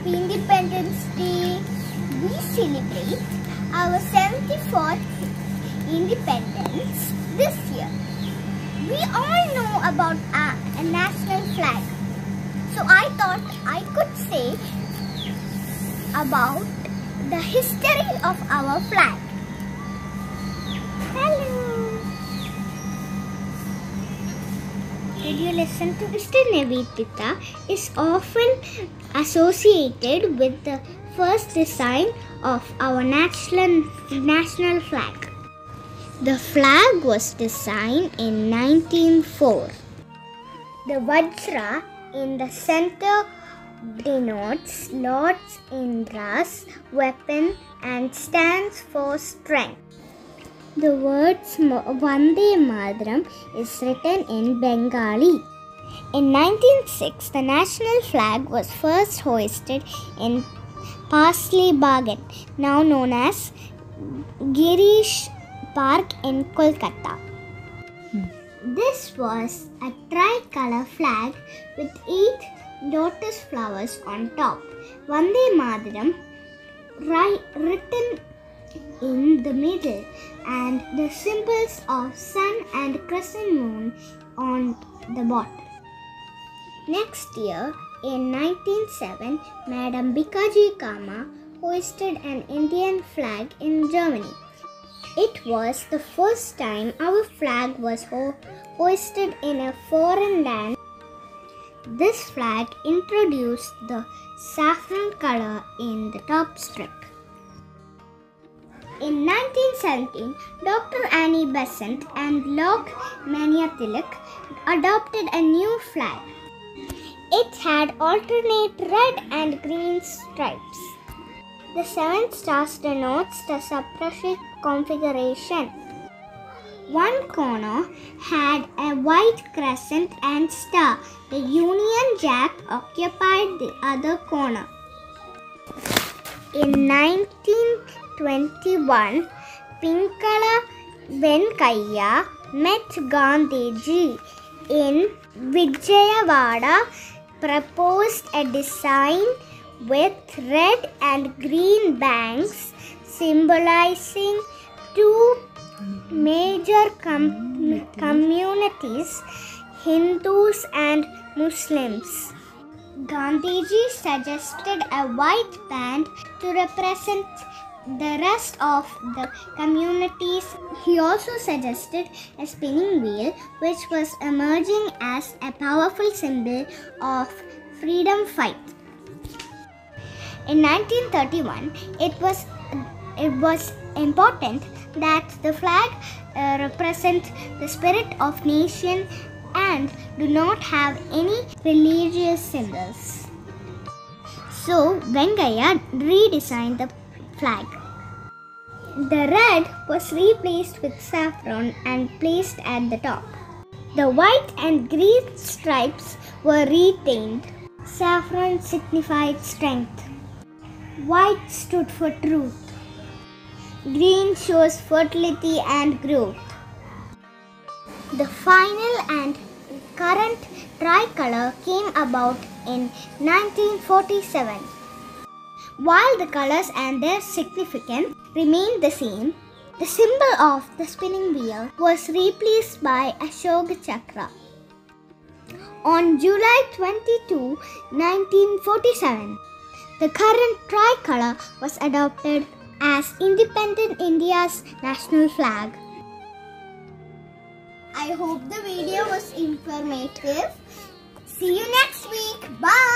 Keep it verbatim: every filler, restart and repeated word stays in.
Independence Day, we celebrate our seventy-fourth independence this year. We all know about our national flag, so I thought I could say about the history of our flag. Hello! Did you listen to Mister Nivedita is often associated with the first design of our national, national flag. The flag was designed in nineteen oh four. The Vajra in the center denotes Lord Indra's weapon and stands for strength. The words Vande Mataram is written in Bengali. In nineteen oh six, the national flag was first hoisted in Paisley Bagan, now known as Girish Park in Kolkata. Hmm. This was a tricolour flag with eight lotus flowers on top. Vande Mataram written in the middle and the symbols of sun and crescent moon on the bottom. Next year, in nineteen oh seven, Madam Bikaji Kama hoisted an Indian flag in Germany. It was the first time our flag was ho hoisted in a foreign land. This flag introduced the saffron color in the top strip. In nineteen seventeen, Doctor Annie Besant and Lok Manya Tilak adopted a new flag. It had alternate red and green stripes. The seven stars denotes the Saprashik configuration. One corner had a white crescent and star. The Union Jack occupied the other corner. In nineteen twenty-one, Pinkala Venkaiah met Gandhiji in Vijayawada, proposed a design with red and green bands symbolizing two major com communities, Hindus and Muslims. Gandhiji suggested a white band to represent the rest of the communities. He also suggested a spinning wheel, which was emerging as a powerful symbol of freedom fight. In nineteen thirty-one, it was it was important that the flag uh, represent the spirit of nation and do not have any religious symbols. So Venkaiah redesigned the flag. The red was replaced with saffron and placed at the top. The white and green stripes were retained. Saffron signified strength. White stood for truth. Green shows fertility and growth. The final and current tricolour came about in nineteen forty-seven. While the colours and their significance remained the same, the symbol of the spinning wheel was replaced by Ashoka Chakra. On July twenty-second, nineteen forty-seven, the current tricolour was adopted as Independent India's national flag. I hope the video was informative. See you next week. Bye.